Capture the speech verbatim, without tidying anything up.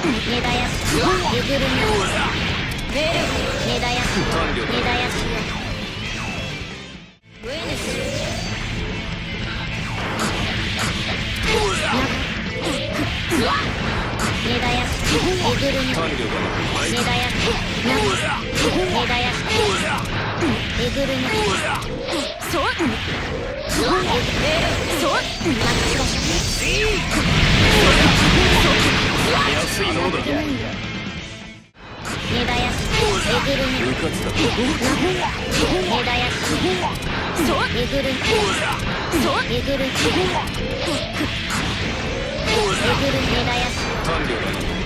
根だやしえぐるみ根だやし根だやしウェネス根だやしえぐるみ根だやし根だやしえぐるみそうそう安いものだ根だやしえぐるみ根だやしそうえぐるみそうえぐるみえぐる根だやし